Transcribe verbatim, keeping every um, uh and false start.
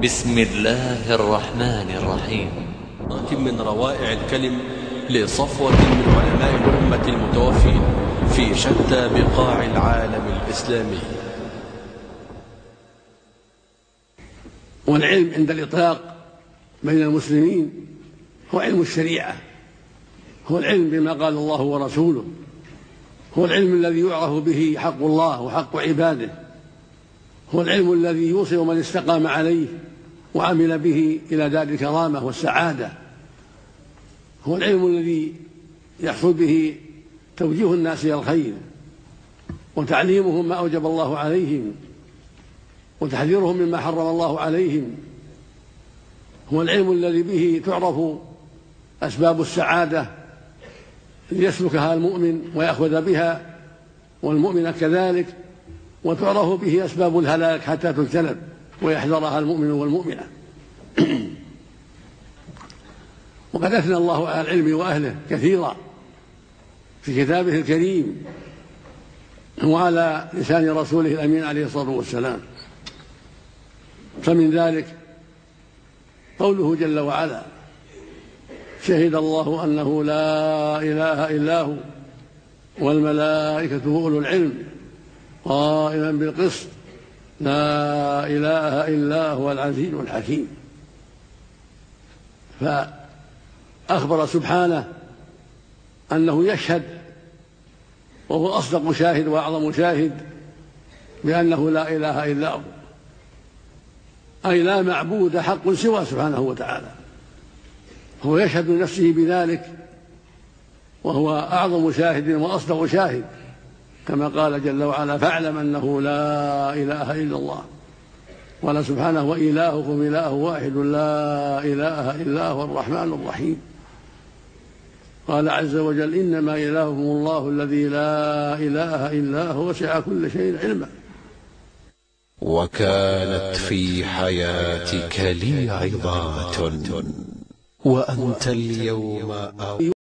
بسم الله الرحمن الرحيم. من روائع الكلم لصفوة من علماء الأمة المتوفين في شتى بقاع العالم الإسلامي. والعلم عند الإطلاق بين المسلمين هو علم الشريعة، هو العلم بما قال الله ورسوله، هو العلم الذي يعرف به حق الله وحق عباده، هو العلم الذي يوصل من استقام عليه وعمل به إلى دار الكرامة والسعادة، هو العلم الذي يحصل به توجيه الناس إلى الخير وتعليمهم ما أوجب الله عليهم وتحذيرهم مما حرم الله عليهم، هو العلم الذي به تعرف أسباب السعادة ليسلكها المؤمن ويأخذ بها والمؤمن كذلك، وتعرف به أسباب الهلاك حتى تجتنب ويحذرها المؤمن والمؤمنة. وقد أثنى الله على العلم وأهله كثيرا في كتابه الكريم وعلى لسان رسوله الأمين عليه الصلاة والسلام، فمن ذلك قوله جل وعلا: شهد الله أنه لا إله إلا هو والملائكة وأولو العلم قائما بالقسط لا إله إلا هو العزيز الحكيم. فأخبر سبحانه أنه يشهد وهو أصدق شاهد وأعظم شاهد بأنه لا إله إلا هو، أي لا معبود حق سوى سبحانه وتعالى، هو يشهد لنفسه بذلك وهو أعظم شاهد وأصدق شاهد، كما قال جل وعلا: فاعلم أنه لا إله إلا الله. قال سبحانه: وإلهكم إله واحد لا إله إلا هو الرحمن الرحيم. قال عز وجل: إنما إلهكم الله الذي لا إله إلا هو وسع كل شيء علما. وكانت في حياتك لي عظات وأنت اليوم